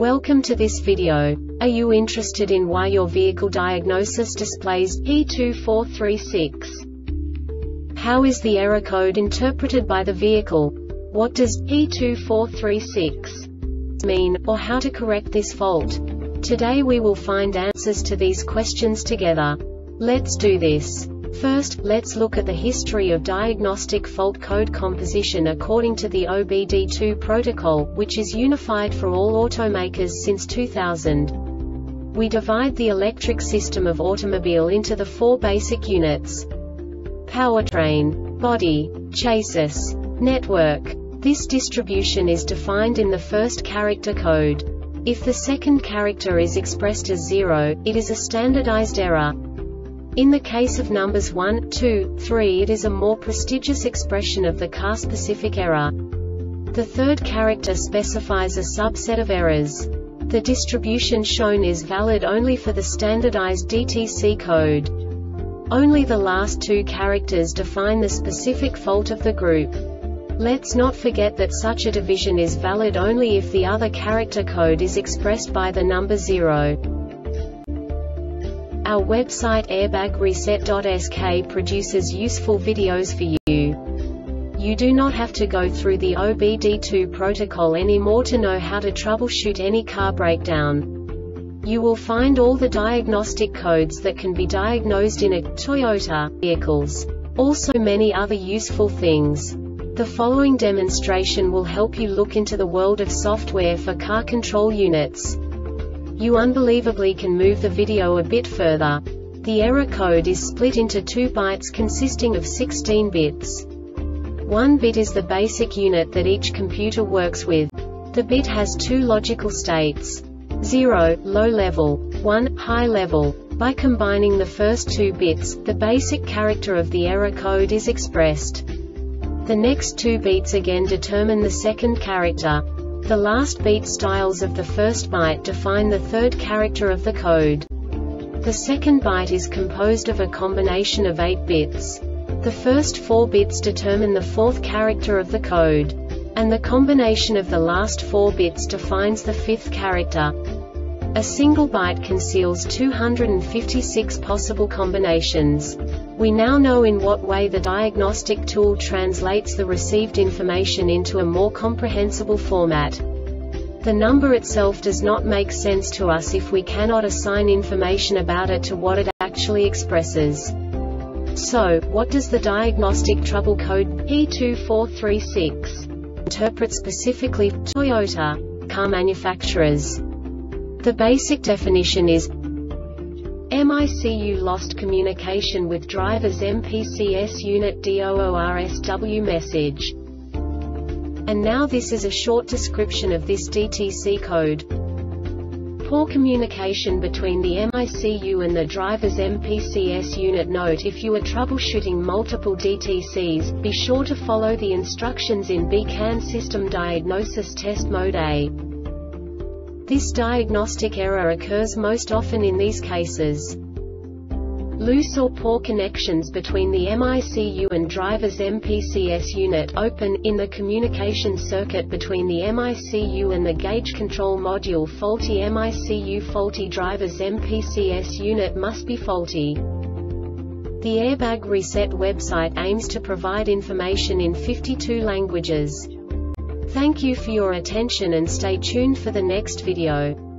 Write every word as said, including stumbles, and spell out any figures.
Welcome to this video. Are you interested in why your vehicle diagnosis displays E two four three six? How is the error code interpreted by the vehicle? What does E two four three six mean, or how to correct this fault? Today we will find answers to these questions together. Let's do this. First, let's look at the history of diagnostic fault code composition according to the O B D two protocol, which is unified for all automakers since two thousand. We divide the electric system of automobile into the four basic units: powertrain, body, chassis, network. This distribution is defined in the first character code. If the second character is expressed as zero, it is a standardized error. In the case of numbers one, two, three, it is a more prestigious expression of the car-specific error. The third character specifies a subset of errors. The distribution shown is valid only for the standardized D T C code. Only the last two characters define the specific fault of the group. Let's not forget that such a division is valid only if the other character code is expressed by the number zero. Our website airbag reset dot S K produces useful videos for you. You do not have to go through the O B D two protocol anymore to know how to troubleshoot any car breakdown. You will find all the diagnostic codes that can be diagnosed in a Toyota vehicles. Also many other useful things. The following demonstration will help you look into the world of software for car control units. You unbelievably can move the video a bit further. The error code is split into two bytes consisting of sixteen bits. One bit is the basic unit that each computer works with. The bit has two logical states: zero, low level, one, high level. By combining the first two bits, the basic character of the error code is expressed. The next two beats again determine the second character. The last beat styles of the first byte define the third character of the code. The second byte is composed of a combination of eight bits. The first four bits determine the fourth character of the code. And the combination of the last four bits defines the fifth character. A single byte conceals two hundred fifty-six possible combinations. We now know in what way the diagnostic tool translates the received information into a more comprehensible format. The number itself does not make sense to us if we cannot assign information about it to what it actually expresses. So, what does the diagnostic trouble code E two four three six interpret specifically for Toyota car manufacturers? The basic definition is M I C U lost communication with driver's M P C S unit D O O R S W message. And now this is a short description of this D T C code. Poor communication between the M I C U and the driver's M P C S unit. Note: if you are troubleshooting multiple D T Cs, be sure to follow the instructions in B CAN System Diagnosis Test Mode A. This diagnostic error occurs most often in these cases: loose or poor connections between the M I C U and driver's M P C S unit. Open in the communication circuit between the M I C U and the gauge control module. Faulty M I C U. Faulty driver's M P C S unit must be faulty. The Airbag Reset website aims to provide information in fifty-two languages. Thank you for your attention and stay tuned for the next video.